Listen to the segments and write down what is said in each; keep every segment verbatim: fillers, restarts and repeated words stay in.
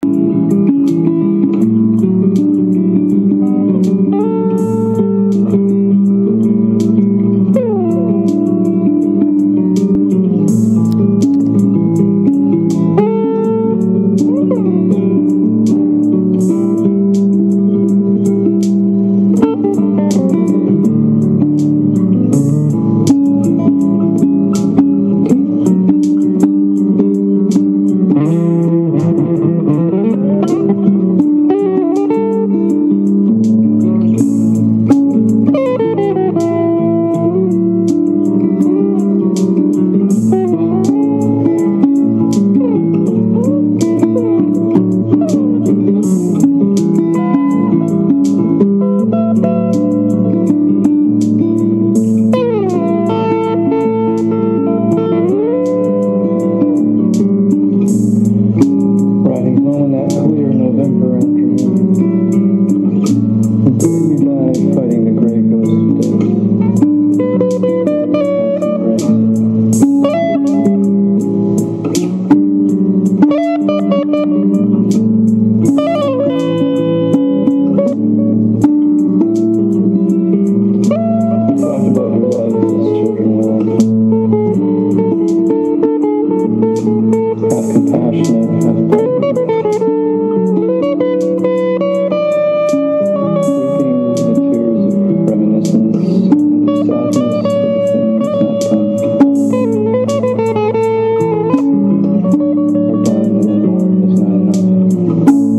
Thank you.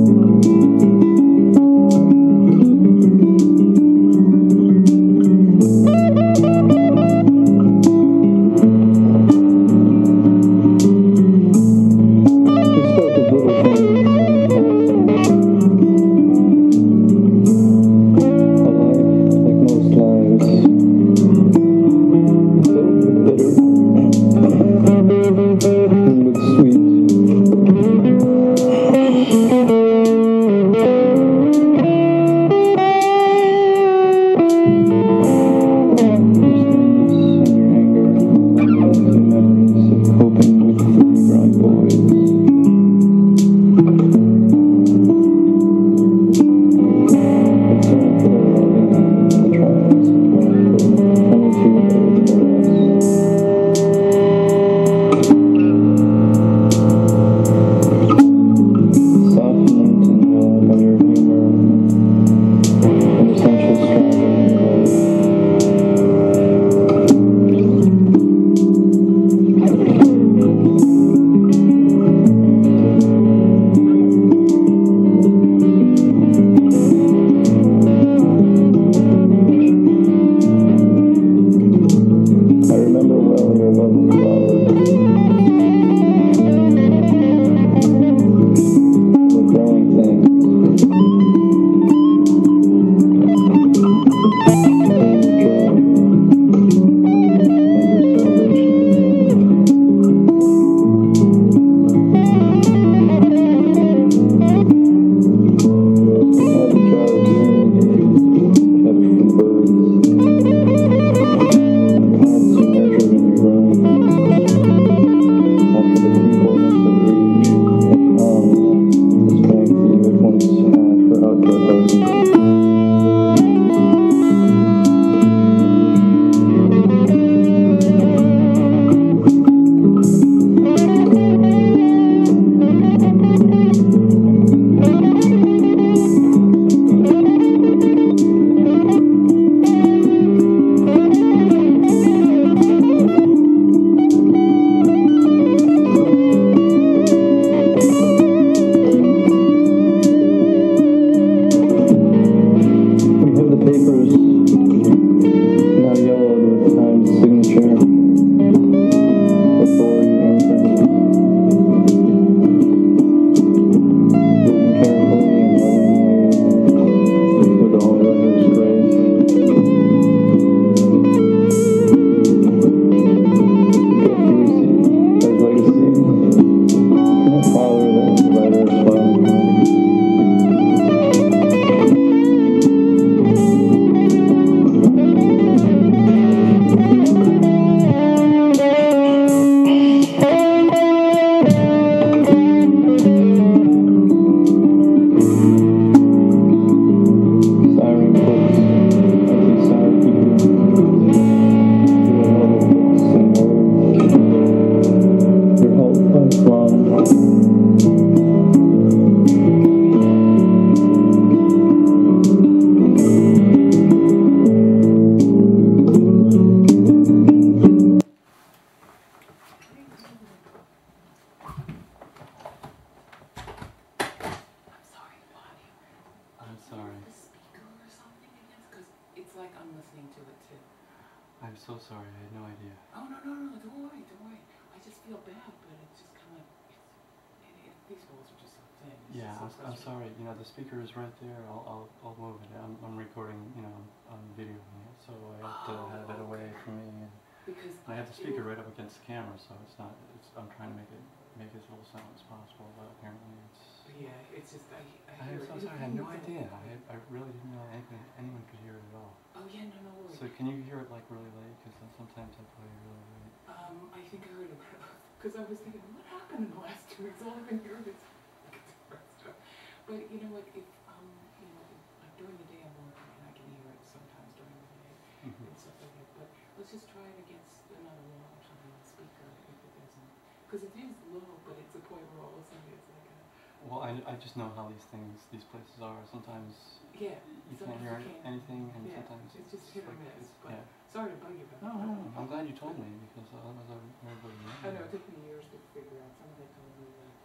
I'm listening to it too. I'm so sorry, I had no idea. Oh, no, no, no, don't worry, don't worry. I just feel bad, but it's just kind of, it's, it, it, these walls are just so thin. It's Yeah, just so I'm, I'm sorry, you know, the speaker is right there, I'll, I'll, I'll move it. I'm, I'm recording, you know, I'm videoing it, so I have to oh, have it okay. away from me. And because I have the speaker right up against the camera, so it's not, it's, I'm trying to make it, make as little sound as possible, but apparently it's... Yeah, it's just, I, I I'm hear so it. sorry, I had no idea. I, I really didn't know anything, anyone could hear it at all. Oh, yeah, no, no worries. So can you hear it like really late? Because sometimes I play really late. Um, I think I heard it, because I was thinking, what happened in the last two weeks? All I've been hearing is stuff. But you know what, if, um, you know, if, uh, during the day I'm working and I can hear it sometimes during the day Mm-hmm. and stuff like that. But let's just try it against another wall or something, the speaker, if it doesn't. Because it is low, but it's a point where all of a sudden it's like a... Well, I, I just know how these things, these places are. Sometimes yeah, you can't hear you can't. anything, and yeah, sometimes it's just hit or like, miss. But yeah. sorry to bug you about No, that. no, no, I'm glad you told me, because otherwise I would, everybody would know. I know, it took me years to figure out. Somebody told me that